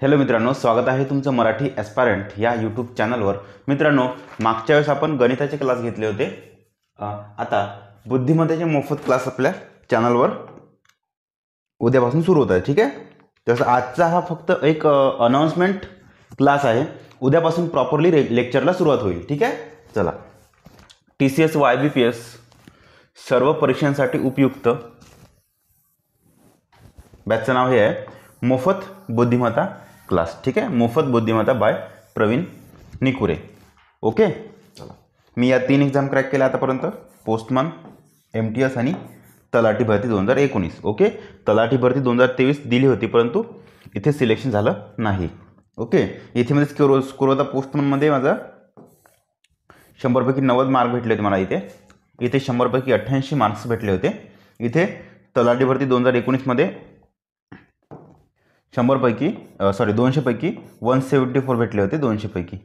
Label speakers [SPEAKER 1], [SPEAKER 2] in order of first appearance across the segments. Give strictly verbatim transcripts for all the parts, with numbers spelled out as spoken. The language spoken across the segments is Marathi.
[SPEAKER 1] हॅलो मित्रांनो, स्वागत आहे तुमचं मराठी ॲस्पायरंट या यूट्यूब चॅनलवर। मित्रांनो, मागच्या वेळेस आपण गणिताचे क्लास घेतले होते। आता बुद्धिमत्तेचे मोफत क्लास आपल्या चॅनलवर उद्यापासून सुरू होत आहे। ठीक आहे, तसं आजचा हा फक्त एक अनाउन्समेंट क्लास आहे। उद्यापासून प्रॉपरली लेक्चरला सुरुवात होईल। ठीक आहे, चला। T C S Y B P S सर्व परीक्षांसाठी उपयुक्त बॅचचं नाव हे आहे मोफत बुद्धिमत्ता क्लास। ठीक आहे, मोफत बुद्धिमत्ता बाय प्रवीण निकुरे। ओके, चला। मी या तीन एक्झाम क्रॅक केल्या आतापर्यंत, पोस्टमन, एम टी एस आणि तलाठी भरती दोन हजार एकोणीस। ओके, तलाठी भरती दोन हजार तेवीस दिली होती, परंतु इथे सिलेक्शन झालं नाही। ओके, इथे मध्ये स्कोर स्कोर होता पोस्टमनमध्ये माझा शंभरपैकी नव्वद मार्क भेटले होते मला। इथे इथे शंभरपैकी अठ्ठ्याऐंशी मार्क्स भेटले होते। इथे तलाठी भरती दोन हजार एकोणीसमध्ये शंभरपैकी सॉरी दोनशेपैकी वन सेवन्टी फोर भेटले होते। दोनशेपैकी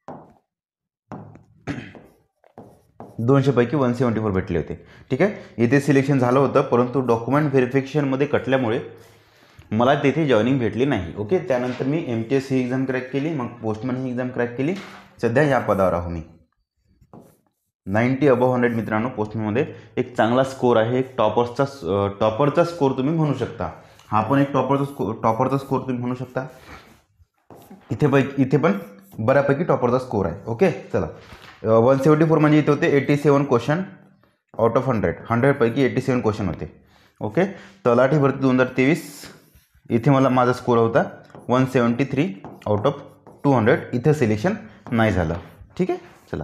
[SPEAKER 1] दोनशेपैकी वन सेवन्टी फोर भेटले होते। ठीक आहे, इथे सिलेक्शन झालं होतं, परंतु डॉक्युमेंट व्हेरिफिकेशनमध्ये कटल्यामुळे मला तिथे जॉईनिंग भेटली नाही। ओके, त्यानंतर मी एम टी एस ही एक्झाम क्रॅक केली, मग पोस्टमन ही एक्झाम क्रॅक केली। सध्या या पदावर आहो मी। नाईंटी अबव हंड्रेड मित्रांनो, पोस्टमनमध्ये एक चांगला स्कोर आहे। एक टॉपर्सचा टॉपरचा स्कोर तुम्ही म्हणू शकता। हा पण एक टॉपरचा स्कोर टॉपरचा स्कोर तुम्ही म्हणू शकता। इथे पैकी इथे पण बऱ्यापैकी टॉपरचा स्कोर आहे। ओके, चला। वन सेवन्टी फोर म्हणजे इथे होते eighty seven question out of hundred हंड्रेडपैकी एटी सेवन क्वेश्चन होते। ओके, तलाठी भरती दोन हजार तेवीस इथे मला माझा स्कोर होता one seventy three out of two hundred. इथे सिलेक्शन नाही झालं। ठीक आहे, चला।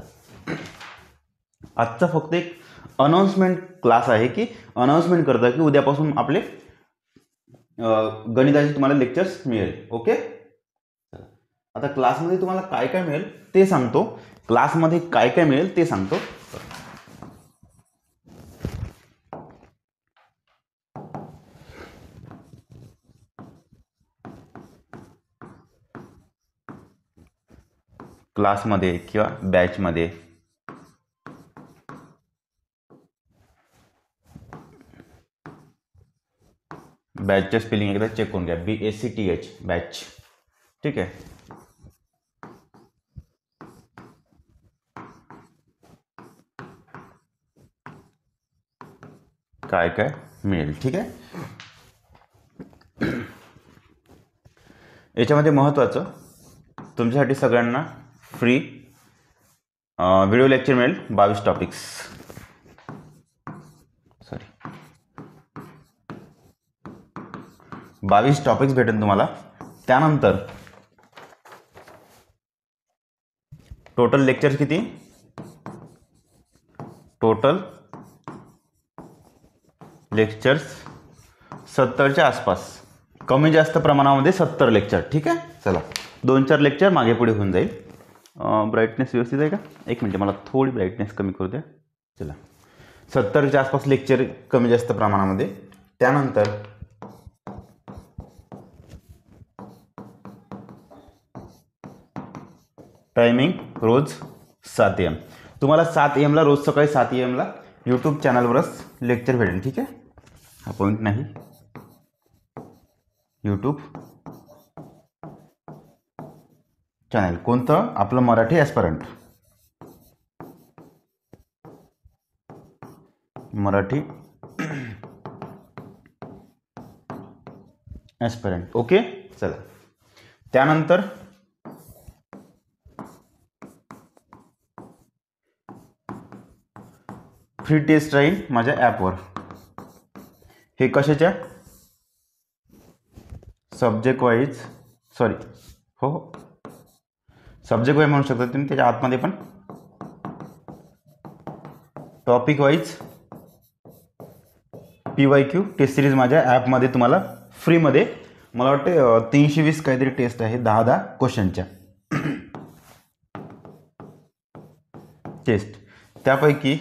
[SPEAKER 1] आजचा फक्त एक अनाउन्समेंट क्लास आहे की अनाउन्समेंट करता की उद्यापासून आपले गणिताचे तुम्हाला लेक्चर्स मिळेल। ओके, आता क्लासमध्ये तुम्हाला काय काय मिळेल ते सांगतो। क्लासमध्ये काय काय मिळेल ते सांगतो। क्लासमध्ये किंवा बॅचमध्ये बॅचचे स्पेलिंग एकदा चेक करून घ्या, B A C T H batch. ठीक आहे, काय काय मिळेल। ठीक आहे, याच्यामध्ये महत्त्वाचं तुमच्यासाठी सगळ्यांना फ्री व्हिडिओ लेक्चर मिळेल। बावीस टॉपिक्स सॉरी बावीस टॉपिक्स भेटेल तुम्हाला। त्यानंतर टोटल लेक्चर किती, टोटल लेक्चर्स सत्तरच्या आसपास, कमी जास्त प्रमाणामध्ये सत्तर लेक्चर। ठीक आहे, चला। दोन चार लेक्चर मागे पुढे होऊन जाईल। ब्राईटनेस व्यवस्थित आहे का? एक मिनिट, मला थोडी ब्राईटनेस कमी करू द्या। चला, सत्तरच्या आसपास लेक्चर कमी जास्त प्रमाणामध्ये। त्यानंतर टायमिंग रोज सात एम तुम्हाला सात एमला रोज सकाळी सात एमला यूट्यूब चॅनलवरच लेक्चर भेटेल। ठीक आहे, हा पॉईंट नाही, यूट्यूब चॅनल कोणतं? आपलं Marathi aspirant, Marathi aspirant. Okay, चला। त्यानंतर फ्री टेस्ट राहील माझ्या ॲपवर। हे कशाच्या? सब्जेक्ट वाईज सॉरी हो हो सब्जेक्ट वाईज म्हणू शकता तुम्ही। त्याच्या आतमध्ये पण topic wise P Y Q test series माझ्या ॲपमध्ये तुम्हाला फ्रीमध्ये, मला वाटते तीनशे वीस काहीतरी टेस्ट आहे, दहा दहा क्वेश्चनच्या टेस्ट। त्यापैकी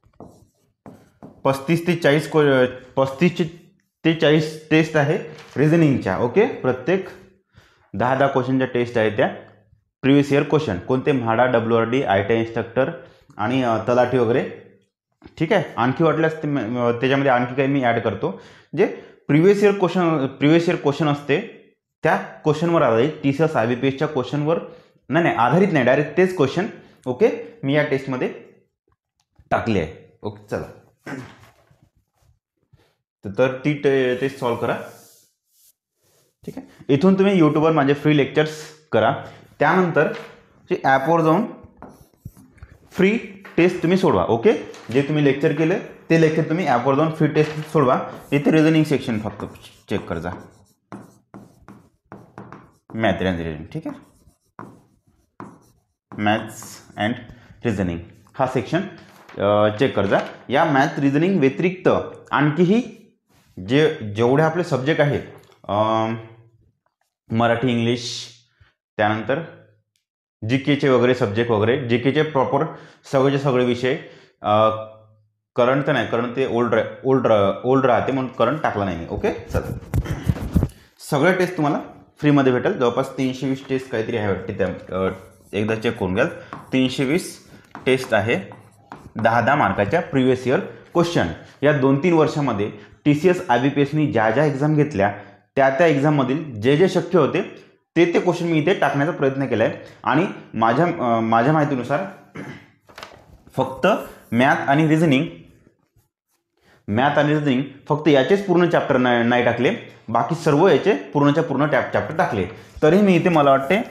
[SPEAKER 1] पस्तीस ते चाळीस पस्तीस ते चाळीस टेस्ट आहे रिझनिंगच्या। ओके, प्रत्येक दहा दहा क्वेश्चनच्या टेस्ट आहे त्या प्रिव्हियस इयर क्वेश्चन, कोणते MHADA, W R D, I T I instructor आणि तलाठी वगैरे। ठीक आहे, आणखी वाटल्यास ते त्याच्यामध्ये आणखी काही मी ॲड करतो जे previous year question previous year question असते त्या क्वेश्चनवर आधारित T C S I B P एसच्या क्वेश्चनवर नाही नाही आधारित नाही, डायरेक्ट तेच क्वेश्चन ओके मी या टेस्टमध्ये टाकले आहे. ओके चला, तर ती टेस्ट सॉल्व्ह करा. ठीक आहे, इथून तुम्ही यूट्यूबवर माझे फ्री लेक्चर्स करा. त्यानंतर जे ॲपवर जाऊन फ्री टेस्ट तुम्ही सोडवा. ओके, जे तुम्ही लेक्चर केले ते लेक्चर तुम्ही ॲपवर जाऊन फ्री टेस्ट सोडवा. इथे रिझनिंग सेक्शन फक्त चेक कर जा, मॅथ अँड रिझनिंग. ठीक आहे, मॅथ्स अँड रिझनिंग हा सेक्शन चेक कर जा. या मॅथ रिझनिंग व्यतिरिक्त आणखीही जे जेवढे आपले सब्जेक्ट आहेत मराठी, इंग्लिश, त्यानंतर जी केचे वगैरे सब्जेक्ट वगैरे, जी केचे प्रॉपर सगळेचे सगळे विषय, करंट तर नाही, करंट ते ओल्ड ओल्ड ओल्ड राहते म्हणून करंट टाकला नाही मी. ओके चला, सगळे टेस्ट तुम्हाला फ्रीमध्ये भेटेल. जवळपास तीनशे वीस टेस्ट काहीतरी आहे वाटते, त्या एकदा चेक करून घ्याल. तीनशे वीस टेस्ट आहे, दहा दहा मार्काच्या प्रिव्हियस इयर क्वेश्चन. या दोन तीन वर्षामध्ये T C S I B P एसनी ज्या ज्या एक्झाम घेतल्या त्या त्या एक्झाममधील जे जे शक्य होते ते ते क्वेश्चन मी इथे टाकण्याचा प्रयत्न केला आहे. आणि माझ्या माझ्या माहितीनुसार फक्त मॅथ आणि रिझनिंग मॅथ आणि रिझनिंग फक्त याचेच पूर्ण चॅप्टर नाही नाही टाकले, बाकी सर्व याचे पूर्णच्या पूर्ण टॅप चॅप्टर टाकले. तरी मी इथे मला वाटते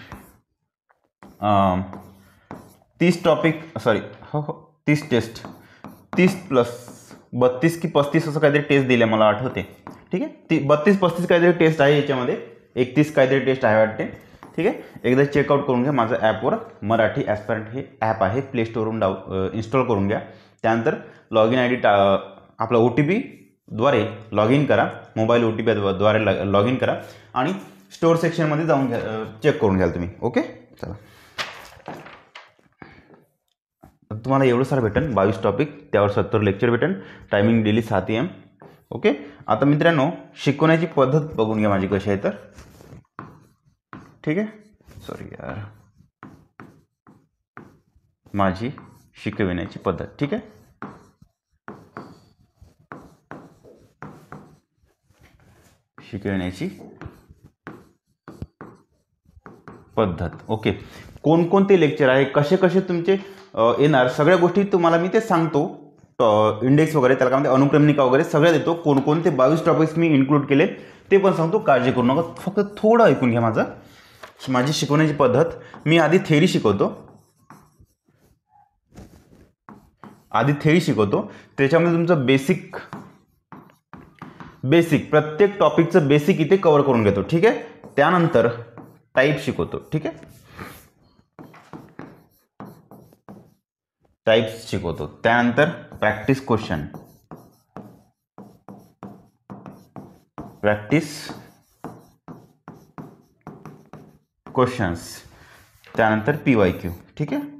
[SPEAKER 1] तीस टॉपिक सॉरी हो हो तीस टेस्ट तीस प्लस बत्तीस की पस्तीस असं काहीतरी टेस्ट दिले मला आठवते. ठीक आहे, ती बत्तीस पस्तीस काहीतरी टेस्ट आहे याच्यामध्ये, एकतीस काहीतरी टेस्ट आहे वाटते. ठीक आहे, एकदा चेकआउट करून घ्या. माझं ॲपवर मराठी ॲस्पिरंट हे ॲप आहे, प्ले स्टोरवरून डाउ इन्स्टॉल करून घ्या. त्यानंतर लॉग इन आय डी टा आपला ओ टी पीद्वारे लॉग इन करा, मोबाईल ओ टी पीद्वारे लॉग इन करा आणि स्टोअर सेक्शनमध्ये जाऊन घ्या, चेक करून घ्याल तुम्ही. ओके चला, तुम्हाला एवढं सारं भेटेल, बावीस टॉपिक, त्यावर सत्तर लेक्चर भेटेल, टायमिंग डेली सात एम. ओके, आता मित्रांनो शिकवण्याची पद्धत बघून घ्या माझी कशी आहे तर. ठीक आहे, सॉरी यार, माझी शिकविण्याची पद्धत. ठीक आहे, शिकवण्याची पद्धत. ओके, कोणकोणते लेक्चर आहे, कसे कसे तुमचे येणार, सगळ्या गोष्टी तुम्हाला मी ते सांगतो. इंडेक्स वगैरे, त्याला काय म्हणते अनुक्रमणिका वगैरे सगळ्या देतो. कोणकोणते बावीस टॉपिक्स मी इन्क्लूड केले ते पण सांगतो, काळजी करू नका. फक्त थोडं ऐकून घ्या माझं माझी शिकवण्याची पद्धत. मी आधी थेरी शिकवतो आधी थेरी शिकवतो त्याच्यामध्ये तुमचं बेसिक बेसिक प्रत्येक टॉपिकचं बेसिक इथे कव्हर करून घेतो. ठीक आहे, त्यानंतर टाईप शिकवतो. ठीक आहे, टाइप्स शिकवतो. त्यानंतर प्रॅक्टिस क्वेश्चन प्रॅक्टिस क्वेश्चन्स त्यानंतर पी वाय क्यू. ठीक आहे,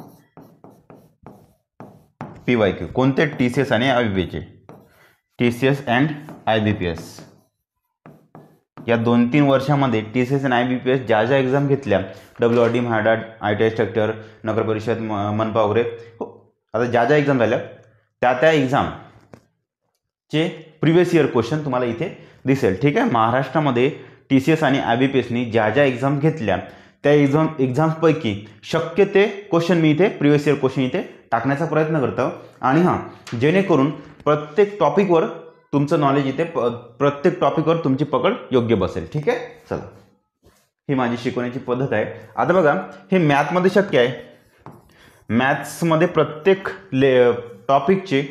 [SPEAKER 1] पी वाय क्यू कोणते, टी सी एस आणि आय बी पी एसचे, T C S and I B P S. या दोन तीन वर्षामध्ये टी सी एस आणि आय बी पी एस ज्या ज्या एक्झाम घेतल्या, W R D, MHADA, I T I structure, नगर परिषद, मनपा वगैरे, हो आता ज्या ज्या एक्झाम झाल्या त्या त्या एक्झामचे प्रिव्हियस इयर क्वेश्चन तुम्हाला इथे दिसेल. ठीक आहे, महाराष्ट्रामध्ये टी सी एस आणि आय बी पी एसनी ज्या ज्या एक्झाम घेतल्या त्या एक्झाम एक्झाम्सपैकी शक्य ते क्वेश्चन मी इथे प्रिव्हियस इयर क्वेश्चन इथे टाकण्याचा प्रयत्न करतो. आणि हां, जेणेकरून प्रत्येक टॉपिकवर तुमचं नॉलेज इथे प्रत्येक टॉपिकवर तुमची पकड योग्य बसेल. ठीक आहे, चला, ही माझी शिकवण्याची पद्धत आहे. आता बघा, हे मॅथमध्ये शक्य आहे. मॅथ्समध्ये प्रत्येक ले टॉपिकचे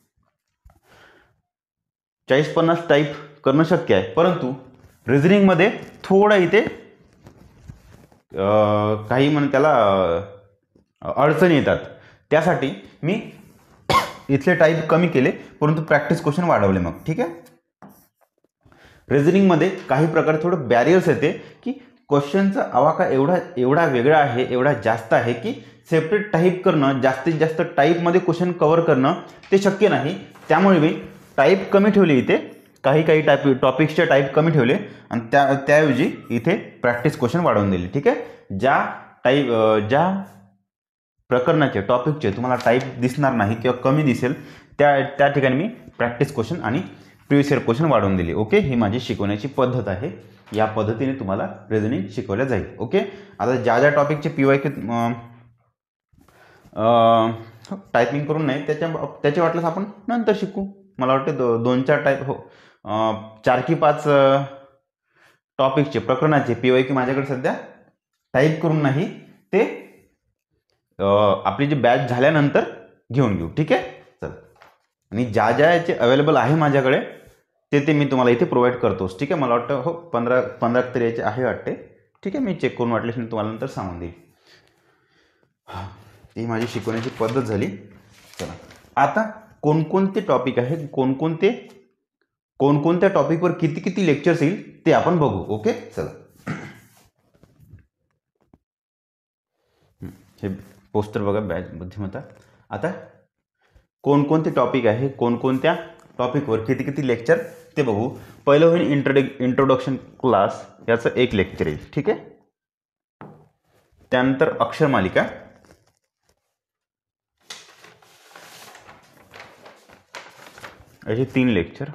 [SPEAKER 1] चाळीस पन्नास टाईप करणं शक्य आहे, परंतु रिझनिंगमध्ये थोडं इथे काही म्हण त्याला अडचणी येतात. त्यासाठी मी इथले टाईप कमी केले, परंतु प्रॅक्टिस क्वेश्चन वाढवले. मग ठीक आहे, रिझनिंगमध्ये काही प्रकारे थोडं बॅरियर्स येते की क्वेश्चनचा आवाका एवढा एवढा वेगळा आहे, एवढा जास्त आहे की सेपरेट टाईप करणं, जास्तीत जास्त टाईपमध्ये क्वेश्चन कव्हर करणं ते शक्य नाही. त्यामुळे मी टाईप कमी ठेवले इथे, काही काही टाईप टॉपिक्सचे टाईप कमी ठेवले आणि त्या त्याऐवजी इथे प्रॅक्टिस क्वेश्चन वाढवून दिले. ठीक आहे, ज्या टाईप ज्या प्रकरणाचे टॉपिकचे तुम्हाला टाईप दिसणार नाही किंवा कमी दिसेल त्या त्या ठिकाणी मी प्रॅक्टिस क्वेश्चन आणि प्रिव्हियस इयर क्वेश्चन वाढवून दिले. ओके, ही माझी शिकवण्याची पद्धत आहे. या पद्धतीने तुम्हाला रिझनिंग शिकवल्या जाईल. ओके. आता ज्या ज्या टॉपिकचे पी वाय क्यू टायपिंग करून नाही त्याच्या त्याचे वाटल्यास आपण नंतर शिकू. मला वाटते दो दोन चार टाईप हो चार की पाच टॉपिकचे प्रकरणाचे पी वाय क्यू माझ्याकडे सध्या टाईप करून नाही, ते आपली जी बॅच झाल्यानंतर घेऊन घेऊ. ठीक आहे. चल, आणि ज्या ज्या याचे अवेलेबल आहे माझ्याकडे ते ते मी तुम्हाला इथे प्रोव्हाइड करतोच. ठीक आहे. मला वाटतं हो पंधरा पंधरा तरी याचे आहे वाटते. ठीक आहे. मी चेक करून वाटल्यास मी तुम्हाला नंतर सांगून देईल. हां, ही माझी शिकवण्याची पद्धत झाली. चला, आता कोणकोणते टॉपिक आहे, कोणकोणते कोणकोणत्या टॉपिकवर किती किती लेक्चर्स येईल ते आपण बघू. ओके. चला, हे पोस्टर बघा, बॅच बुद्धिमत्ता. आता कोणकोणते टॉपिक आहे, कोणकोणत्या टॉपिकवर किती किती लेक्चर ते बघू. पहिलं होईल इंट्रोड इंट्रोडक्शन क्लास, याचं एक लेक्चर येईल. ठीक आहे. त्यानंतर अक्षर मालिका, याचे तीन लेक्चर.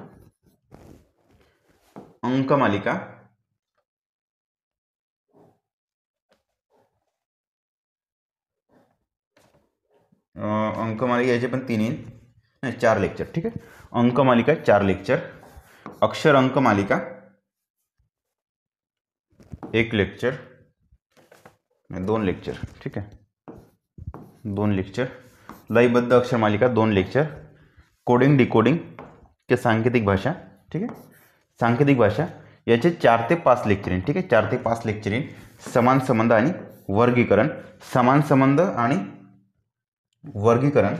[SPEAKER 1] अंक मालिका, अंक मालिका याचे पण तीन येईल, नाही चार लेक्चर. ठीक आहे. अंक मालिका चार लेक्चर. अक्षर अंक मालिका एक लेक्चर, दोन लेक्चर. ठीक आहे, दोन लेक्चर. लयबद्ध अक्षर मालिका दोन लेक्चर. कोडिंग डिकोडिंग के सांकेतिक भाषा. ठीक आहे. सांकेतिक भाषा याचे चार ते पाच लेक्चर येईल. ठीक आहे. चार ते पाच लेक्चर येईल. समान संबंध आणि वर्गीकरण, समान संबंध आणि वर्गीकरण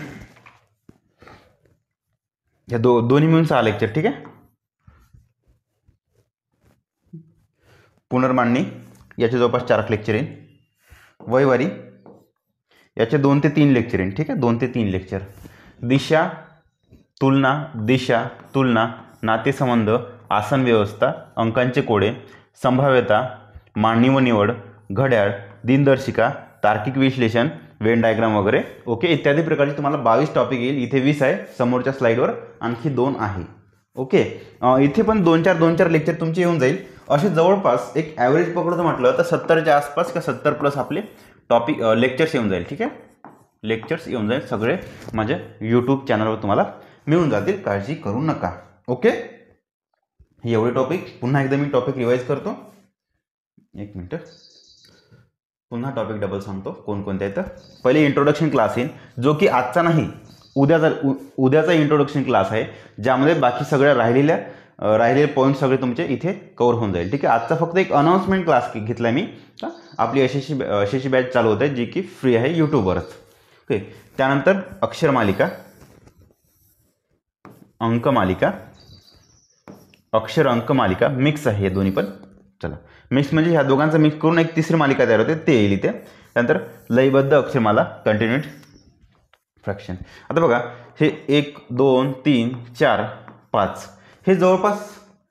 [SPEAKER 1] या दो दोन्ही मिळून सहा लेक्चर. ठीक आहे. पुनर्मांडणी याचे जवळपास चार लेक्चर येईल. वयवारी याचे दोन ते तीन लेक्चर येईल. ठीक आहे. दोन ते तीन लेक्चर. दिशा तुलना, दिशा तुलना, नातेसंबंध, आसन व्यवस्था, अंकांचे कोडे, संभाव्यता, मांडणी व निवड, घड्याळ, दिनदर्शिका, तार्किक विश्लेषण, वेन डायग्राम वगैरे. ओके. इत्यादी प्रकारचे तुम्हाला बावीस टॉपिक येईल. इथे वीस आहे, समोरच्या स्लाईडवर आणखी दोन आहे. ओके. इथे पण दोन चार दोन चार लेक्चर तुमचे येऊन जाईल. असे जवळपास एक ॲव्हरेज पकडतो म्हटलं तर सत्तरच्या आसपास का सत्तर प्लस आपले टॉपिक लेक्चर्स येऊन जाईल. ठीक आहे. लेक्चर्स येऊन जाईल सगळे माझ्या यूट्यूब चॅनलवर तुम्हाला मिळून जातील, काळजी करू नका. ओके. हे एवढे टॉपिक पुन्हा एकदा मी टॉपिक रिवाईज करतो. एक मिनटं, पुन्हा टॉपिक डबल सांगतो कोणकोणते आहेत. पहिले इंट्रोडक्शन क्लास येईल, जो की आजचा नाही उद्याचा उद्याचा इंट्रोडक्शन क्लास आहे, ज्यामध्ये बाकी सगळ्या राहिलेल्या राहिलेले पॉईंट सगळे तुमचे इथे कव्हर होऊन जाईल. ठीक आहे. आजचा फक्त एक अनाउन्समेंट क्लास घेतला मी. आपली अशीशी अशीशी बॅच चालू होत आहे जी की फ्री आहे यूट्यूबवरच. ओके. त्यानंतर अक्षर मालिका, अंक मालिका, अक्षर अंक मालिका मिक्स आहे हे दोन्ही पण. चला, मिक्स म्हणजे ह्या दोघांचा मिक्स करून एक तिसरी मालिका तयार होते, ते येईल इथे. त्यानंतर लयबद्ध अक्षरमाला, कंटिन्युएट फ्रॅक्शन. आता बघा, हे एक दोन तीन चार पाच हे जवळपास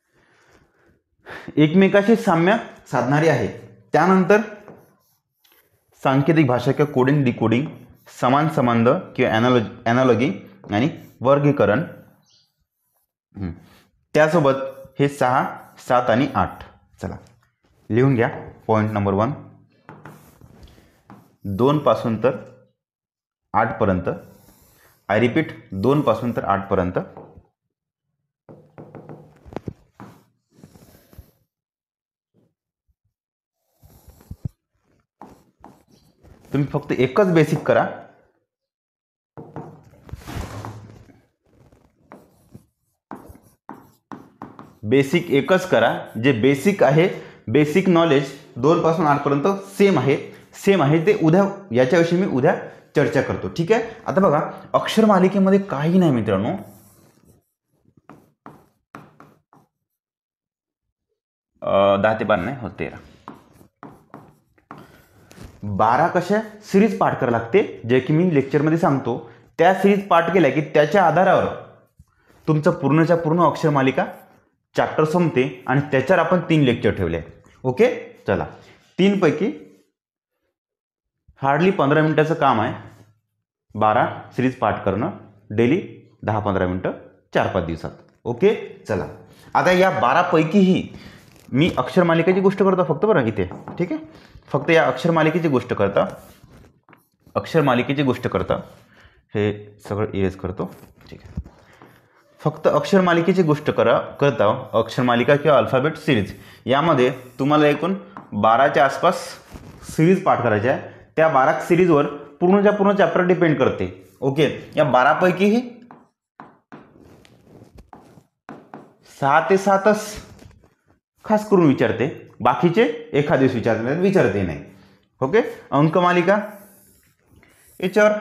[SPEAKER 1] एकमेकाशी साम्य साधणारी आहे. त्यानंतर सांकेतिक भाषा किंवा कोडिंग डिकोडिंग, समान संबंध किंवा ॲनालॉजी ॲनालॉगी आणि वर्गीकरण. त्यासोबत हे सहा सात आणि आठ. चला, लिहून घ्या. पॉईंट नंबर वन, दोन पासून तर आठपर्यंत. आय रिपीट, दोन पासून तर आठपर्यंत. तुम्ही फक्त एकच बेसिक करा. बेसिक एकच करा. जे बेसिक आहे, बेसिक नॉलेज दोन पासून आठपर्यंत सेम आहे सेम आहे ते उद्या याच्याविषयी मी उद्या चर्चा करतो. ठीक आहे. आता बघा, अक्षर मालिकेमध्ये काही नाही मित्रांनो. दहा ते बारा नाही हो तेरा बारा कशा सिरीज पाठ करायला लागते, जे की मी लेक्चरमध्ये सांगतो. त्या सिरीज पाठ केल्या की त्याच्या आधारावर तुमचं पूर्णच्या पूर्ण अक्षर मालिका चॅप्टर संपते आणि त्याच्यावर आपण तीन लेक्चर ठेवले. ओके. चला, तीन पैकी हार्डली पंधरा मिनिटाचं काम आहे बारा सिरीज पाठ करणं, डेली दहा पंधरा मिनटं चार पाच दिवसात. ओके. चला, आता या बारापैकीही मी अक्षर मालिकेची गोष्ट करतो फक्त बरं इथे, ठीक आहे. फक्त या अक्षर मालिकेची गोष्ट करता अक्षर मालिकेची गोष्ट करता हे सगळं इरेज करतो, ठीक आहे. फक्त अक्षर मालिकेची गोष्ट करा करता अक्षर मालिका किंवा अल्फाबेट सिरीज यामध्ये तुम्हाला एकूण बाराच्या आसपास सिरीज पाठ करायच्या आहे. त्या बारा सिरीजवर पूर्णच्या पूर्ण चॅप्टर डिपेंड करते. ओके, या बारापैकीही सहा ते सातच खास करून विचारते, बाकीचे एखाद दिवस विचारते विचारते नाही. ओके, अंकमालिका याच्यावर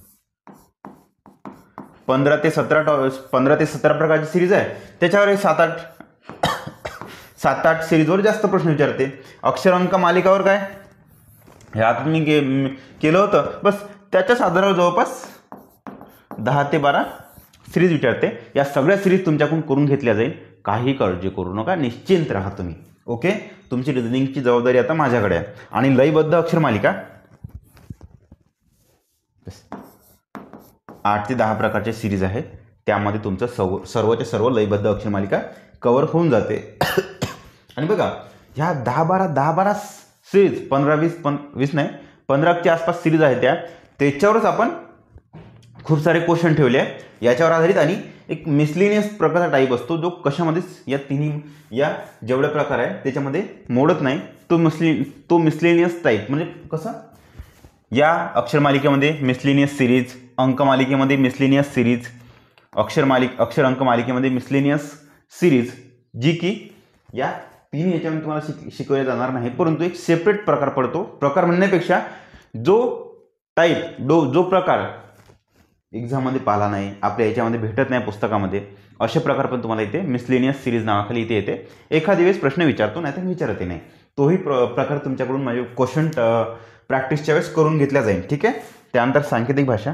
[SPEAKER 1] पंधरा ते सतरा टॉ पंधरा ते सतरा प्रकारची सिरीज आहे. त्याच्यावर एक सात आठ सात आठ सिरीजवर जास्त प्रश्न विचारते. अक्षर अंक मालिकावर काय ह्यात मी गे केलं होतं बस त्याच्याच आधारावर जवळपास दहा ते बारा सिरीज विचारते. या सगळ्या सिरीज तुमच्याकडून करून घेतल्या जाईल. काही काळजी करू नका, निश्चिंत राहा तुम्ही. ओके, तुमची रिझनिंगची जबाबदारी आता माझ्याकडे आहे. आणि लयबद्ध अक्षर मालिका आठ ते दहा प्रकारचे सिरीज आहे, त्यामध्ये तुमचं सर्व सर्वच्या सर्व लयबद्ध अक्षर मालिका कवर होऊन जाते. आणि बघा ह्या दहा बारा दहा बारा सिरीज पंधरा वीस पं वीस नाही पंधराच्या आसपास सिरीज आहे त्या त्याच्यावरच आपण खूप सारे क्वेश्चन ठेवले आहे याच्यावर आधारित. आणि एक मिसलिनियस प्रकारचा टाईप असतो जो कशामध्येच या तिन्ही या जेवढे प्रकार आहे त्याच्यामध्ये मोडत नाही. तो मिसलि तो मिसलिनियस टाईप म्हणजे कसं या अक्षर मालिकेमध्ये मिसलिनियस सिरीज, अंक मालिकेमध्ये मिसलिनियस सिरीज, अक्षर मालिक अक्षर अंक मालिकेमध्ये मिसलिनियस सिरीज, जी की या तीन याच्यामध्ये तुम्हाला शिक शिकवले जाणार नाही, परंतु एक सेपरेट प्रकार पडतो. प्रकार म्हणण्यापेक्षा जो टाईप डो जो प्रकार एक्झाममध्ये पाहिला नाही, आपल्या याच्यामध्ये भेटत नाही पुस्तकामध्ये, असे प्रकार पण तुम्हाला इथे मिसलिनियस सिरीज नावाखाली इथे येते. एखादी वेळेस प्रश्न विचारतो नाही तर विचारते नाही, तोही प्र प्रकार तुमच्याकडून माझे क्वेश्चन प्रॅक्टिसच्या वेळेस करून घेतल्या जाईल. ठीक आहे. त्यानंतर सांकेतिक भाषा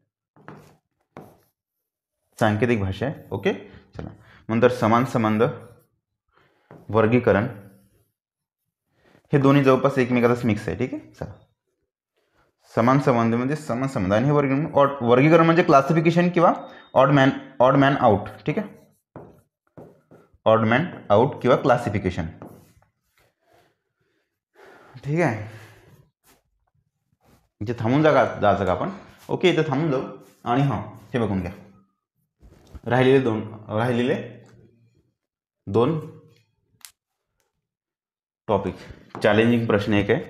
[SPEAKER 1] सांकेतिक भाषा आहे. ओके, चला. नंतर समान संबंध, वर्गीकरण, हे दोन्ही जवळपास एकमेकातच मिक्स आहे. ठीक आहे, चला. समान संबंध म्हणजे समान संबंध आणि हे वर्गीकरण ऑड वर्गीकरण म्हणजे क्लासिफिकेशन किंवा odd man odd man out. ठीक आहे, ऑड मॅन आउट किंवा क्लासिफिकेशन. ठीक आहे, इथे थांबून जागा जायचं का आपण. ओके, इथे थांबून जाऊ. आणि हां, हे बघून घ्या राहिलेले दोन राहिलेले दोन टॉपिक. चॅलेंजिंग प्रश्न एक आहे.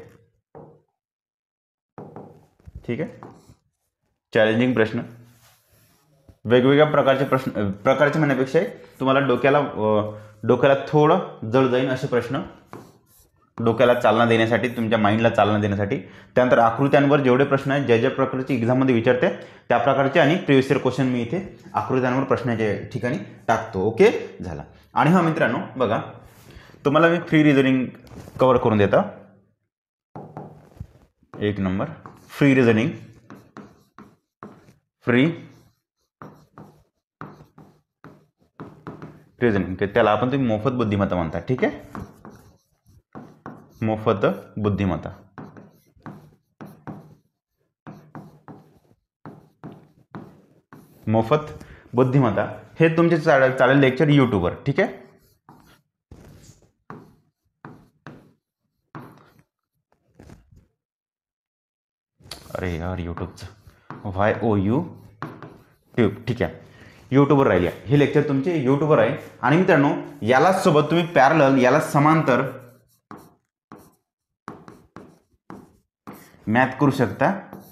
[SPEAKER 1] ठीक आहे, चॅलेंजिंग प्रश्न वेगवेगळ्या प्रकारचे प्रश्न प्रकारचे म्हणण्यापेक्षा तुम्हाला डोक्याला डोक्याला थोडं जड जाईल असे प्रश्न, डोक्याला चालना देण्यासाठी, तुमच्या माइंडला चालना देण्यासाठी. त्यानंतर आकृत्यांवर जेवढे प्रश्न आहेत ज्या ज्या प्रकारचे एक्झाममध्ये विचारते त्या प्रकारचे आणि प्रिव्हियस इयर क्वेश्चन मी इथे आकृत्यांवर प्रश्नाच्या ठिकाणी टाकतो. ओके, झाला. आणि हा मित्रांनो बघा, तुम्हाला मी फ्री रिझनिंग कवर करून देतो. एक number free reasoning, free reasoning त्याला आपण तुम्ही मोफत बुद्धिमत्ता म्हणता. ठीक आहे, मोफत बुद्धिमत्ता. मोफत बुद्धिमत्ता हे तुमचे चालेल चालेल लेक्चर यूट्यूबवर. ठीक आहे, अरे यार यूट्यूबचं वाय ओ यू ट्यूब. ठीक आहे, यूट्यूबवर राहिले हे लेक्चर तुमचे यूट्यूबवर आहे. आणि मित्रांनो यालाच सोबत तुम्ही पॅरलल याला समांतर मॅथ करू शकता.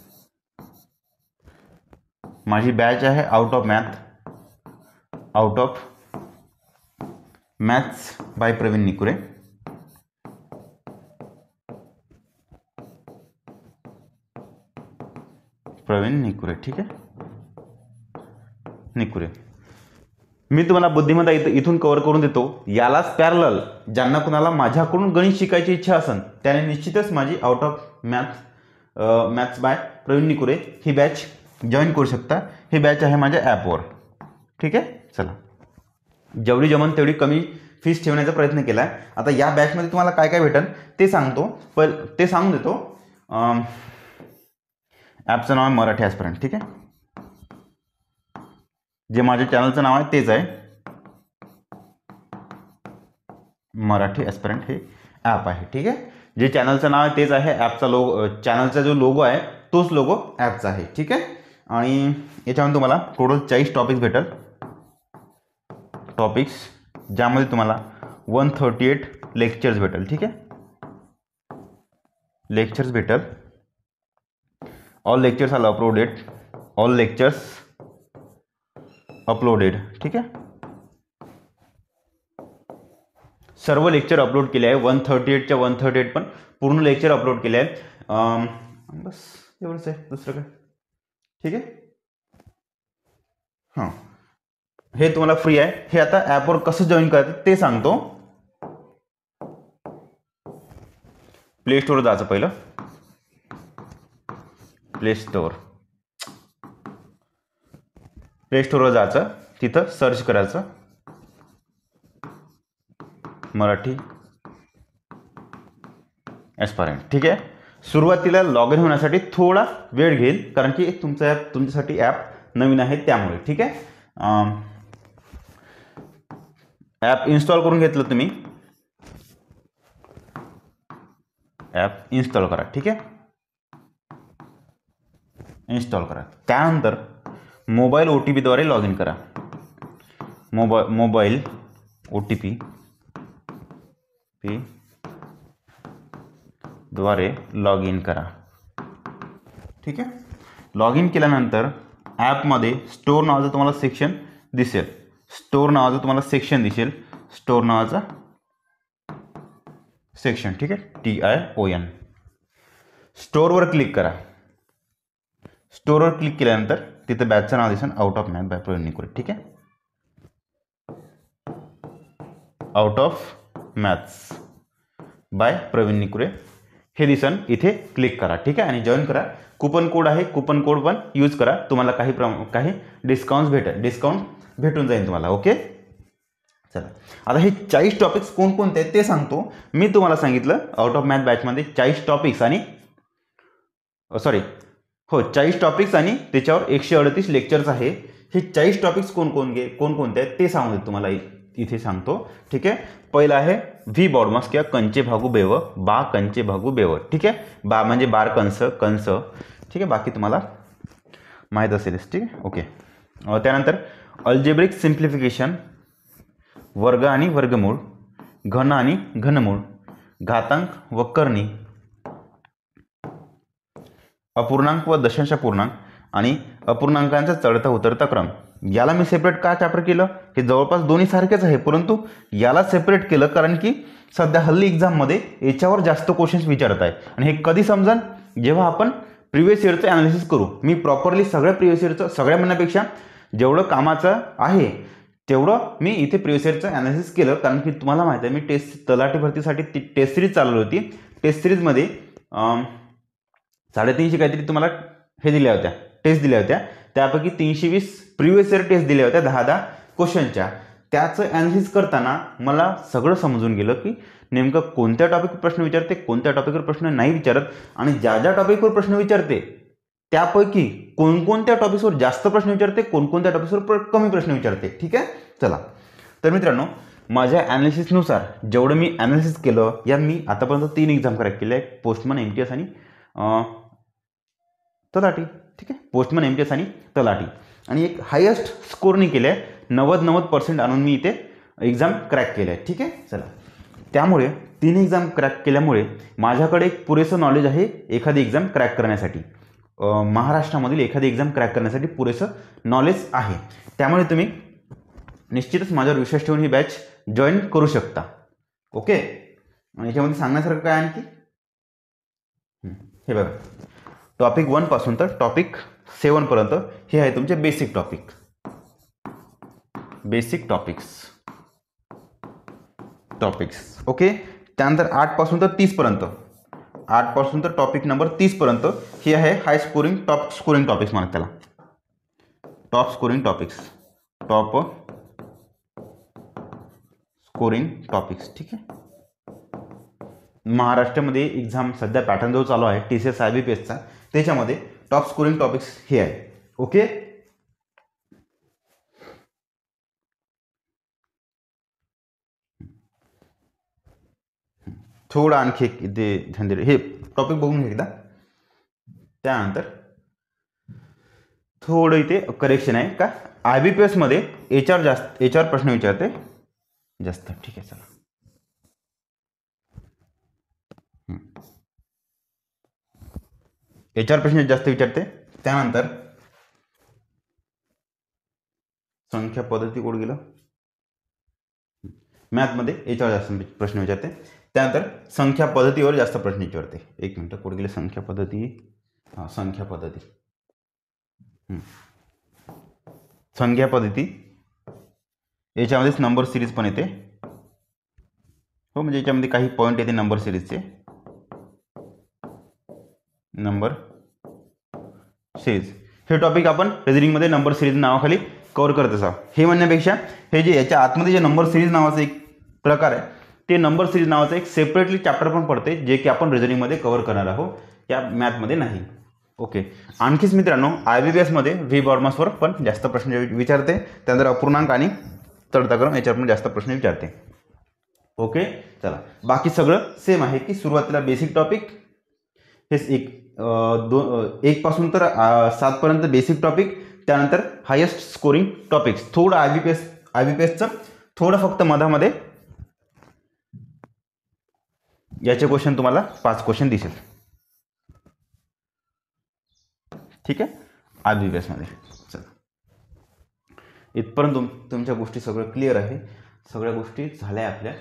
[SPEAKER 1] माझी बॅच आहे out of math out of maths by Praveen Nikure. Praveen Nikure. ठीक आहे, निकुरे. मी तुम्हाला बुद्धिमत्ता इथं इथून कव्हर करून देतो. यालाच पॅरलल ज्यांना कुणाला माझ्याकडून गणित शिकायची इच्छा असेल त्याने निश्चितच माझी out of math maths by Praveen Nikure ही बॅच जॉईन करू शकता. ही बॅच आहे माझ्या ॲपवर. ठीक आहे, चला. जेवढी जमन तेवढी कमी फीस ठेवण्याचा प्रयत्न केला आहे. आता या बॅचमध्ये तुम्हाला काय काय भेटेल ते सांगतो, पण ते सांगून देतो. ॲपचं नाव आहे मराठी ॲस्पिरंट. ठीक आहे, जे माझ्या चॅनलचं नाव आहे तेच आहे. मराठी ॲस्पिरंट हे ॲप आहे. ठीक आहे, जे चॅनलचं नाव आहे तेच आहे, ॲपचा लोगो, चॅनलचा जो लोगो आहे तोच लोगो ॲपचा आहे. ठीक आहे, आणि याच्यामध्ये तुम्हाला टोटल चाळीस टॉपिक्स भेटेल. टॉपिक्स ज्यामध्ये तुम्हाला वन थर्टी एट लेक्चर्स भेटेल. ठीक आहे, लेक्चर्स भेटेल. All lectures are uploaded, all lectures uploaded. ठीक आहे, सर्व लेक्चर अपलोड केले आहे. वन थर्टी एटच्या वन थर्टी एट पण पूर्ण लेक्चर अपलोड केले आहे. बस एवढंच आहे, दुसरं काय. ठीक आहे, हां, हे तुम्हाला फ्री आहे. हे आता ॲपवर कसं जॉईन करायचं ते सांगतो. प्ले स्टोअर जायचं, पहिलं प्ले स्टोअर प्ले स्टोअरवर जायचं, तिथं सर्च करायचं मराठी ॲस्पायरंट. ठीक आहे, सुरुवातीला लॉग इन होण्यासाठी थोडा वेळ घेईल, कारण की तुमचं ॲप तुमच्यासाठी ॲप नवीन आहे त्यामुळे. ठीक आहे, ॲप इन्स्टॉल करून घेतलं तुम्ही, ॲप इन्स्टॉल करा. ठीक आहे, इन्स्टॉल करा. त्यानंतर मोबाईल ओ टी पीद्वारे लॉग इन करा. Mobile mobile O T P P द्वारे लॉग इन करा. ठीक आहे, लॉग इन केल्यानंतर ॲपमध्ये स्टोअर नावाचं तुम्हाला सेक्शन दिसेल. स्टोअर नावाचं तुम्हाला सेक्शन दिसेल, स्टोअर नावाचा सेक्शन. ठीक आहे, टी आय ओ एन. स्टोअरवर क्लिक करा. स्टोअरवर क्लिक केल्यानंतर तिथं बॅचचं नाव दिसेल, out of math by Praveen Nikure. ठीक आहे, out of maths by Praveen Nikure हे दिसन, इथे क्लिक करा. ठीक आहे, आणि जॉईन करा. कुपन कोड आहे, कुपन कोड पण यूज करा, तुम्हाला काही प्रम काही डिस्काउंट भेटेल, डिस्काउंट भेटून जाईल तुम्हाला. ओके, चला आता हे चाळीस टॉपिक्स कोणकोणते आहेत ते सांगतो. मी तुम्हाला सांगितलं आउट ऑफ मॅथ बॅचमध्ये चाळीस टॉपिक्स आणि सॉरी हो चाळीस टॉपिक्स आणि त्याच्यावर एकशे अडतीस लेक्चर्स आहे. हे चाळीस टॉपिक्स कोणकोणते कोणकोणते आहेत ते सांगू देत तुम्हाला, इथे सांगतो. ठीक आहे, पहिलं आहे व्ही बॉडमस किंवा कंचे भागू बेव, बा कंचे भागू बेव. ठीक आहे, बा म्हणजे बार कंस कंस. ठीक आहे, बाकी तुम्हाला माहीत असेलच. ठीक आहे, ओके. त्यानंतर अल्जेब्रिक सिम्प्लिफिकेशन, वर्ग आणि वर्गमूळ, घन आणि घनमूळ, घातांक व करणी, अपूर्णांक व दशांश पूर्णांक आणि अपूर्णांकांचा चढता उतरता क्रम. याला मी सेपरेट का चॅप्टर केलं, हे जवळपास दोन्ही सारखेच आहे, परंतु याला सेपरेट केलं कारण की सध्या हल्ली एक्झाममध्ये याच्यावर जास्त क्वेश्चन्स विचारत आहे. आणि हे कधी समजेल, जेव्हा आपण प्रिव्हियस इयरचं ॲनालिसिस करू. मी प्रॉपरली सगळ्या प्रिव्हियस इयरचं, सगळ्या म्हणण्यापेक्षा जेवढं कामाचं आहे तेवढं मी इथे प्रिव्हियस इयरचं ॲनालिसिस केलं, कारण की तुम्हाला माहिती आहे मी टेस्ट तलाठी भरतीसाठी ती टेस्ट सिरीज चालवली होती. टेस्ट सिरीजमध्ये साडेतीनशे काहीतरी तुम्हाला हे दिल्या होत्या, टेस्ट दिल्या होत्या. त्यापैकी तीनशे वीस प्रिव्हियस इयर टेस्ट दिल्या होत्या दहा दहा क्वेश्चनच्या. त्याचं ॲनालिसिस करताना मला सगळं समजून गेलं की नेमकं कोणत्या टॉपिकवर प्रश्न विचारते, कोणत्या टॉपिकवर प्रश्न नाही विचारत, आणि ज्या ज्या टॉपिकवर प्रश्न विचारते त्यापैकी कोणकोणत्या टॉपिक्सवर जास्त प्रश्न विचारते, कोणकोणत्या टॉपिक्सवर कमी प्रश्न विचारते. ठीक आहे, चला तर मित्रांनो, माझ्या ॲनालिसिसनुसार जेवढं मी ॲनालिसिस केलं, या मी आतापर्यंत तीन एक्झाम क्रॅक केले आहे, पोस्टमन, एम टी एस आणि तलाठी. ठीक आहे, पोस्टमन, एम टी एस आणि तलाठी, आणि एक हायेस्ट स्कोरनी केले आहे, नव्वद नव्वद पर्सेंट आणून मी इथे एक्झाम क्रॅक केले आहे. ठीक आहे, चला त्यामुळे तीन एक्झाम क्रॅक केल्यामुळे माझ्याकडे एक पुरेसं नॉलेज आहे एखादी एक्झाम क्रॅक करण्यासाठी. महाराष्ट्रामधील एखादी एक्झाम क्रॅक करण्यासाठी पुरेसं नॉलेज आहे. त्यामुळे तुम्ही निश्चितच माझ्यावर विश्वास ठेवून ही बॅच जॉईन करू शकता. ओके, आणि याच्यामध्ये सांगण्यासारखं काय आणखी, हे बघा, टॉपिक वन पासून तर टॉपिक सेवन पर्यंत हे आहे तुमचे basic topic, basic topics topics okay. त्यानंतर आठ पासून तर तीस पर्यंत, आठ पासून तर टॉपिक नंबर तीस पर्यंत हे आहे high scoring, top scoring topics म्हणतात त्याला, top scoring topics, top scoring topics. ठीक आहे, महाराष्ट्रामध्ये एक्झाम सध्या पॅटर्न जो चालू आहे T C S I B P एसचा, त्याच्यामध्ये टॉप स्कोरिंग टॉपिक्स हे आहे. ओके, थोडं आणखी एक इथे ध्यान दिलं, हे टॉपिक बघून घ्या एकदा. त्यानंतर थोडं इथे करेक्शन आहे का, आय बी पी एसमध्ये याच्यावर जास्त याच्यावर प्रश्न विचारते जास्त. ठीक आहे, चला. याच्यावर प्रश्न जास्त विचारते. त्यानंतर संख्या पद्धती कोड गेलं, मॅथमध्ये याच्यावर जास्त प्रश्न विचारते. त्यानंतर संख्या पद्धतीवर जास्त प्रश्न विचारते. एक मिनटं, कोड गेले संख्या पद्धती. हां, संख्या पद्धती. संख्या पद्धती याच्यामध्येच नंबर सिरीज पण येते. हो, म्हणजे याच्यामध्ये काही पॉईंट येते नंबर सिरीजचे. नंबर सिरीज हे टॉपिक आपण रिझनिंगमध्ये नंबर सिरीज नावाखाली कव्हर करत असावं. हे म्हणण्यापेक्षा हे जे याच्या आतमध्ये जे नंबर सिरीज नावाचा एक प्रकार आहे, ते नंबर सिरीज नावाचं एक सेपरेटली चॅप्टर पण पडते, जे की आपण रिझनिंगमध्ये कव्हर करणार आहोत, या मॅथमध्ये नाही. ओके. आणखीच मित्रांनो, आय बी पी एसमध्ये व्ही बॉर्मर्सवर पण जास्त प्रश्न विचारते. त्यानंतर अपूर्णांक आणि तडताक्रम याच्यावर पण जास्त प्रश्न विचारते. ओके, चला. बाकी सगळं सेम आहे की सुरुवातीला बेसिक टॉपिक हे एक दोन एक पासून तर सातपर्यंत बेसिक टॉपिक, त्यानंतर हायेस्ट स्कोरिंग टॉपिक्स. थोडं I B P S I B P एसचं थोडं फक्त मधामध्ये याचे क्वेश्चन तुम्हाला पाच क्वेश्चन दिसेल. ठीक आहे, आय बी पी एसमध्ये. चला, इथपर्यंत तुम तुमच्या गोष्टी सगळं क्लिअर आहे, सगळ्या गोष्टी झाल्या आपल्या.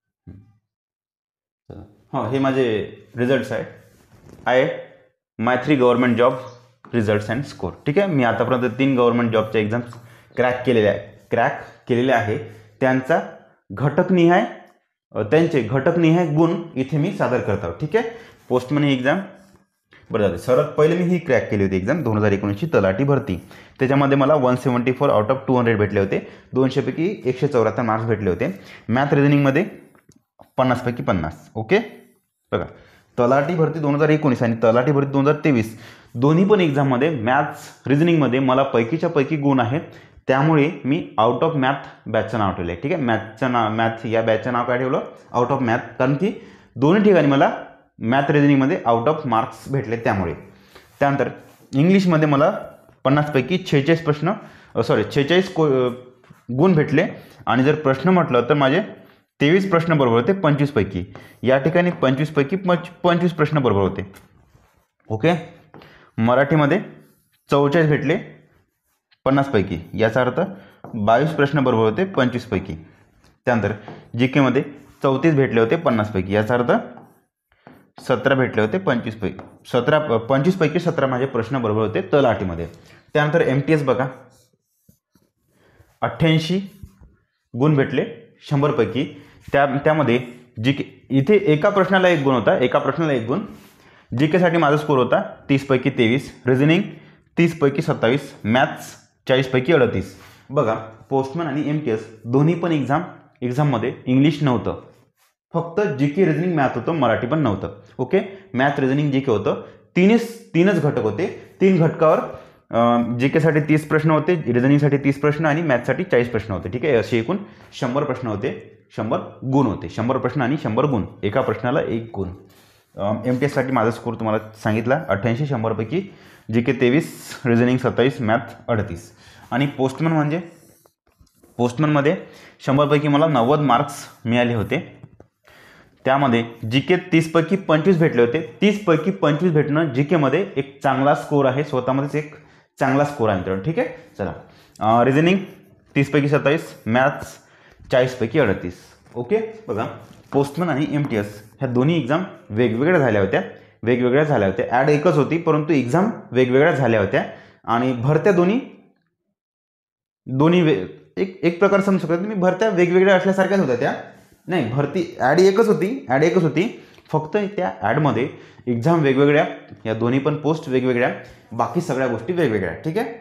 [SPEAKER 1] चला, हां, हे माझे रिझल्ट्स आहे. I my three government job results and score. ठीक आहे, मी आतापर्यंत तीन गव्हर्नमेंट जॉबच्या एक्झाम्स क्रॅक केलेल्या आहे क्रॅक केलेल्या आहे त्यांचा घटकनिहाय त्यांचे घटकनिहाय गुण इथे मी सादर करत आहोत. ठीक आहे, पोस्टमन ही एक्झाम बरं झालं. सर्वात पहिले मी ही क्रॅक केली होती एक्झाम दोन हजार एकोणीसची तलाठी भरती. त्याच्यामध्ये मला one seventy four out of two hundred भेटले होते. दोनशेपैकी एकशे चौऱ्याहत्तर मार्क्स भेटले होते. मॅथ रिझनिंगमध्ये पन्नासपैकी पन्नास. ओके, बघा, तलाठी भरती दोन हजार एकोणीस आणि तलाठी भरती दोन हजार तेवीस दोन्ही पण एक्झाममध्ये मॅथ्स रिझनिंगमध्ये मला पैकीच्या पैकी गुण आहेत. त्यामुळे मी आउट ऑफ मॅथ बॅचचं नाव ठेवलं आहे. ठीक आहे, मॅथचं नाव मॅथ या बॅचचं नाव काय ठेवलं, आउट ऑफ मॅथ, कारण की दोन्ही ठिकाणी मला मॅथ रिझनिंगमध्ये आउट ऑफ मार्क्स भेटले त्यामुळे. त्यानंतर इंग्लिशमध्ये मला पन्नासपैकी छेचाळीस प्रश्न सॉरी छेचाळीस को गुण भेटले. आणि जर प्रश्न म्हटलं तर माझे तेवीस प्रश्न बरोबर होते पंचवीसपैकी. या ठिकाणी पंचवीसपैकी पंच पंचवीस प्रश्न बरोबर होते. ओके, मराठीमध्ये चौचाळीस भेटले पन्नासपैकी, याचा अर्थ बावीस प्रश्न बरोबर होते पंचवीसपैकी. त्यानंतर जी केमध्ये चौतीस भेटले होते पन्नासपैकी, याचा अर्थ सतरा भेटले होते पंचवीसपैकी सतरा पंचवीसपैकी सतरा माझे प्रश्न बरोबर होते तलाठीमध्ये. त्यानंतर एम टी एस बघा, अठ्ठ्याऐंशी गुण भेटले शंभरपैकी. त्या त्यामध्ये जी के इथे एका प्रश्नाला एक गुण होता, एका प्रश्नाला एक गुण. जी केसाठी माझा स्कोर होता तीसपैकी तेवीस, रिझनिंग तीसपैकी सत्तावीस, मॅथ्स चाळीसपैकी अडतीस. बघा, पोस्टमन आणि एम टी एस दोन्ही पण एक्झाम एक्झाममध्ये इंग्लिश नव्हतं, फक्त जी के रिझनिंग मॅथ होतं, मराठी पण नव्हतं. Okay, math reasoning G K होतं. तीनच तीनच घटक होते. तीन घटकावर जी केसाठी तीस प्रश्न होते, रिझनिंगसाठी तीस प्रश्न आणि मॅथ्ससाठी चाळीस प्रश्न होते. ठीक आहे, असे एकूण शंभर प्रश्न होते, शंभर गुण होते. शंभर प्रश्न आणि शंभर गुण, एका प्रश्नाला एक गुण. एम टी एससाठी माझा स्कोर तुम्हाला सांगितला अठ्ठ्याऐंशी, शंभरपैकी जी के तेवीस, रिझनिंग सत्तावीस, मॅथ अडतीस. आणि पोस्टमन म्हणजे पोस्टमनमध्ये शंभरपैकी मला नव्वद मार्क्स मिळाले होते. त्यामध्ये जी के तीसपैकी पंचवीस भेटले होते. तीसपैकी पंचवीस भेटणं जी केमध्ये एक चांगला स्कोर आहे, स्वतःमध्येच एक चांगला स्कोर आहे मित्रांनो. ठीक आहे, चला. रिझनिंग तीसपैकी सत्तावीस, मॅथ्स चाळीसपैकी अडतीस. ओके, बघा, पोस्टमन आणि एम टी एस ह्या दोन्ही एक्झाम वेगवेगळ्या झाल्या होत्या वेगवेगळ्या झाल्या होत्या ॲड एकच होती, परंतु एक्झाम वेगवेगळ्या झाल्या होत्या. आणि भरत्या दोन्ही दोन्ही वे एक एक प्रकार समजू शकता तुम्ही, भरत्या वेगवेगळ्या असल्यासारख्याच होत्या त्या. नाही, भरती ॲड एकच होती ॲड एकच होती फक्त त्या ॲडमध्ये एक्झाम वेगवेगळ्या, या दोन्ही पण पोस्ट वेगवेगळ्या, बाकी सगळ्या गोष्टी वेगवेगळ्या. ठीक आहे,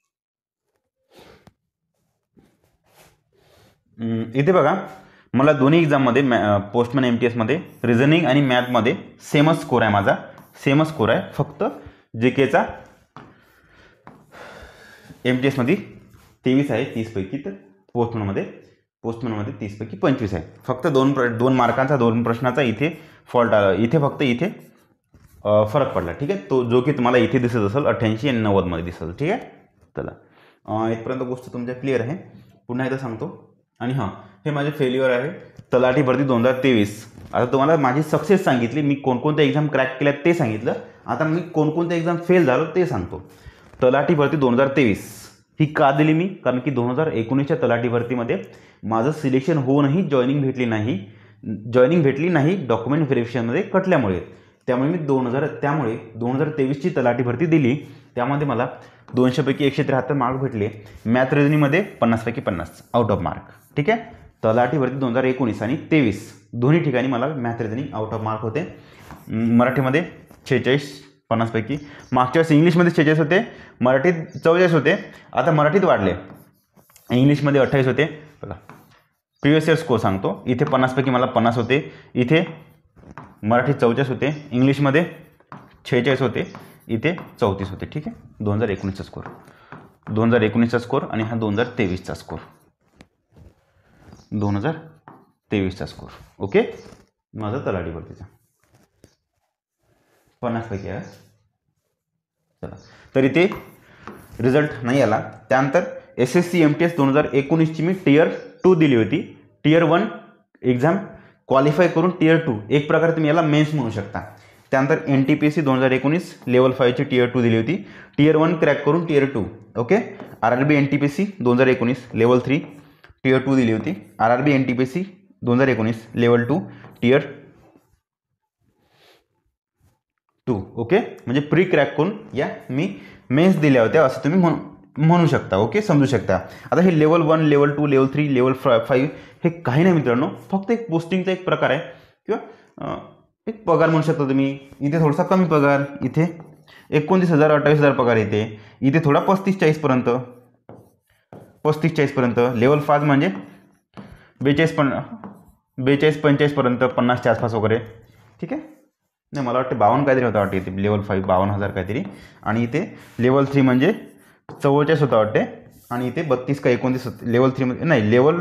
[SPEAKER 1] इथे बघा, मला दोन्ही एक्झाममध्ये मॅ पोस्टमन एम टी एसमध्ये रिझनिंग आणि मॅथमध्ये सेमच स्कोर आहे, माझा सेमच स्कोर आहे. फक्त जे केचा एम टी एसमध्ये तेवीस आहे तीसपैकी, तर पोस्टमनमध्ये पोस्टमनमध्ये तीसपैकी पंचवीस आहे. फक्त दोन प्र दोन मार्कांचा दोन प्रश्नाचा इथे फॉल्ट आला, इथे फक्त इथे फरक पडला. ठीक आहे, तो जो की तुम्हाला इथे दिसत असेल अठ्ठ्याऐंशी आणि नव्वदमध्ये दिसत. ठीक आहे, चला इथपर्यंत गोष्ट तुमच्या क्लिअर आहे. पुन्हा एकदा सांगतो. आणि हां, हे माझे फेल्युअर आहे तलाठी भरती दोन हजार तेवीस. आता तुम्हाला माझी सक्सेस सांगितली, मी कोणकोणत्या एक्झाम क्रॅक केल्या ते सांगितलं. आता मी कोणकोणत्या एक्झाम फेल झालो ते सांगतो. तलाठी भरती दोन हजार तेवीस ही का दिली मी, कारण की दोन हजार एकोणीसच्या तलाठी भरतीमध्ये माझं सिलेक्शन होऊनही जॉईनिंग भेटली नाही जॉईनिंग भेटली नाही डॉक्युमेंट व्हेरिफिकेशनमध्ये कटल्यामुळे. त्यामुळे मी दोन हजार त्यामुळे दोन हजार तेवीसची तलाठी भरती दिली. त्यामध्ये मला दोनशेपैकी एकशे त्र्याहत्तर मार्क भेटले. मॅथ रिझनिंगमध्ये पन्नासपैकी पन्नास आउट ऑफ मार्क. ठीक आहे, तलाठी भरती दोन हजार एकोणीस आणि तेवीस दोन्ही ठिकाणी मला math reasoning out of mark होते. मराठीमध्ये शेहेचाळीस पन्नासपैकी, मागच्या वेळेस इंग्लिशमध्ये शेहेचाळीस होते, मराठीत चौवेचाळीस होते. आता मराठीत वाढले, इंग्लिशमध्ये अठ्ठावीस होते. बघा प्रिवियस इयर स्कोर सांगतो. इथे पन्नासपैकी मला पन्नास होते, इथे मराठीत चौचाळीस होते, इंग्लिशमध्ये शेहेचाळीस होते, इथे चौतीस होते. ठीक आहे, दोन हजार एकोणीसचा स्कोर दोन हजार एकोणीसचा स्कोर आणि हा दोन हजार तेवीसचा स्कोर दोन हजार तेवीसचा स्कोर. ओके, माझा तलाठी भरतीचा पन्नासपैकी आहे. चला, तर इथे रिझल्ट नाही आला. त्यानंतर S S C M T S दोन हजार एकोणीसची मी टियर टू दिली होती. टियर वन एक्झाम क्वालिफाय करून टियर टू, एक प्रकारे तुम्ही याला मेन्स म्हणू शकता. त्यानंतर N T P S C दोन हजार एकोणीस लेवल फाईव्हची टियर टू दिली होती. टियर वन क्रॅक करून tier two. Okay, R R B N T P S C दोन हजार एकोणीस लेवल थ्री टियर टू दिली होती. R R B N T P S C दोन हजार एकोणीस level two tier two. Okay, म्हणजे प्री क्रॅक करून या मी मेन्स दिल्या होत्या असं तुम्ही म्हणू म्हणू शकता. ओके, समजू शकता. आता हे level one level two level three level five हे काही नाही मित्रांनो, फक्त एक पोस्टिंगचा एक प्रकार आहे किंवा एक पगार म्हणू शकता तुम्ही. इथे थोडासा कमी पगार, इथे एकोणतीस हजार अठ्ठावीस हजार पगार येते, इथे थोडा पस्तीस चाळीसपर्यंत पस्तीस चाळीसपर्यंत लेवल फाच म्हणजे बेचाळीस पण बेचाळीस पंचेचाळीसपर्यंत पन्नासच्या आसपास वगैरे. ठीक आहे, नाही मला वाटतं बावन्न काहीतरी होता वाटते इथे लेवल फाईव्ह बावन्न हजार काहीतरी. आणि इथे लेवल थ्री म्हणजे चव्वेचाळीस होता वाटते आणि इथे बत्तीस का एकोणतीस होते लेवल थ्रीमध्ये. नाही लेवल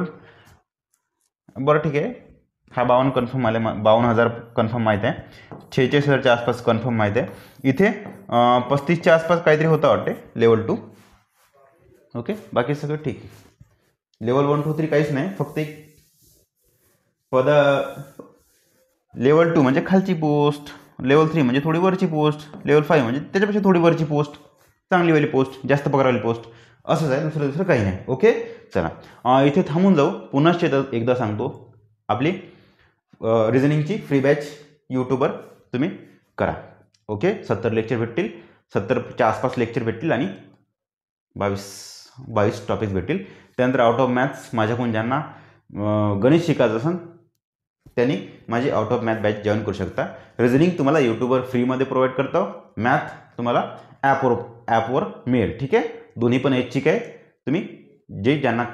[SPEAKER 1] बरं ठीक आहे, हा बावन्न कन्फर्म आला, बावन्न हजार कन्फर्म माहीत आहे. शेहेचाळीस हजारच्या आसपास कन्फर्म माहीत आहे. इथे पस्तीसच्या आसपास काहीतरी होता वाटते लेवल टू. ओके, बाकी सगळं ठीक आहे. लेवल वन टू थ्री काहीच नाही, फक्त एक पद. लेवल टू म्हणजे खालची पोस्ट, लेवल थ्री म्हणजे थोडी वरची पोस्ट, लेवल फाईव्ह म्हणजे त्याच्यापेक्षा थोडी वरची पोस्ट, चांगलीवाली पोस्ट, जास्त पगारवाली पोस्ट, असंच आहे. दुसरं दुसरं काही नाही. ओके, चला इथे थांबून जाऊ. पुन्हा एकदा सांगतो, आपली रिझनिंगची फ्री बॅच यूट्यूबवर तुम्ही करा. ओके, सत्तर लेक्चर भेटतील, सत्तरच्या आसपास लेक्चर भेटतील आणि बावीस बावीस टॉपिक्स भेटतील. त्यानंतर आउट ऑफ मॅथ्स माझ्याकडून ज्यांना गणित शिकायचं असेल त्यांनी माझी out of math batch join करू शकता. रिझनिंग तुम्हाला यूट्यूबवर फ्रीमध्ये प्रोव्हाइड करतो, मॅथ तुम्हाला ॲपवर ॲपवर मिळेल. ठीक आहे, दोन्ही पण ऐच्छिक आहे. तुम्ही जे ज्यांना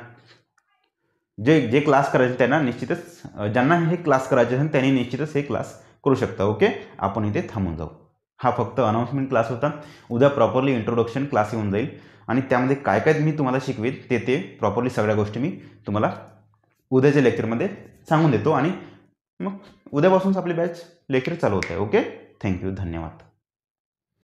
[SPEAKER 1] जे जे क्लास करायचे त्यांना निश्चितच ज्यांना हे क्लास करायचे असेल त्यांनी निश्चितच हे क्लास करू शकता. ओके, आपण इथे थांबून जाऊ. हा फक्त अनाउन्समेंट क्लास होता. उद्या प्रॉपरली इंट्रोडक्शन क्लास येऊन जाईल आणि त्यामध्ये काय काय मी तुम्हाला शिकवेन ते ते प्रॉपरली सगळ्या गोष्टी मी तुम्हाला उद्याच्या लेक्चरमध्ये सांगून देतो आणि मग उद्यापासूनच आपली बॅच लेक्चर चालू होत आहे. ओके, थँक्यू, धन्यवाद.